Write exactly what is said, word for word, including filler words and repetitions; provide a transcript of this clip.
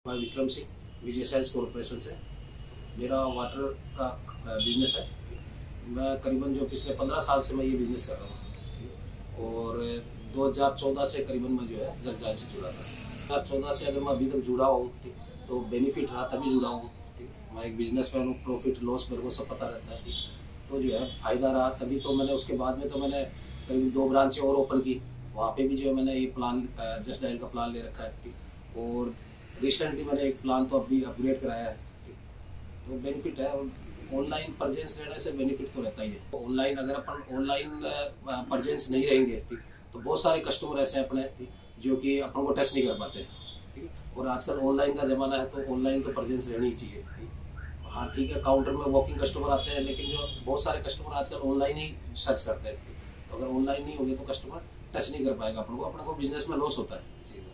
मैं Vikram Singh, Vijay sales corporation से। मेरा वाटर का बिजनेस है। मैं करीबन जो पिछले पंद्रह साल से मैं ये बिज़नेस कर रहा हूँ और दो हज़ार चौदह से करीबन मैं जो है जग जाहिर से जुड़ा था। दो हज़ार चौदह से अगर मैं अभी तक जुड़ा हूँ तो बेनिफिट रहा तभी जुड़ा हूँ। मैं एक बिजनेसमैन हूँ, प्रॉफिट लॉस मेरे को सब पता रहता है। तो जो है फ़ायदा रहा तभी तो मैंने उसके बाद में तो मैंने करीब दो ब्रांचें और ओपन की। वहाँ पे भी जो है मैंने ये प्लान जस्ट डायल का प्लान ले रखा है और रिसेंटली मैंने एक प्लान तो अभी अपग्रेड कराया है। तो बेनिफिट है, ऑनलाइन परचेंस लेने से बेनिफिट तो रहता ही है। ऑनलाइन अगर अपन ऑनलाइन परचेंस नहीं रहेंगे ठीक तो बहुत सारे कस्टमर ऐसे हैं अपने जो कि अपन को टच नहीं कर पाते ठीक। और आजकल ऑनलाइन का ज़माना है तो ऑनलाइन तो परचेंस रहनी ही चाहिए। हाँ ठीक है, काउंटर में वॉकिंग कस्टमर आते हैं लेकिन जो बहुत सारे कस्टमर आजकल ऑनलाइन ही सर्च करते हैं। तो अगर ऑनलाइन नहीं होगी तो कस्टमर टच नहीं कर पाएगा अपन को, अपने को बिजनेस में लॉस होता है।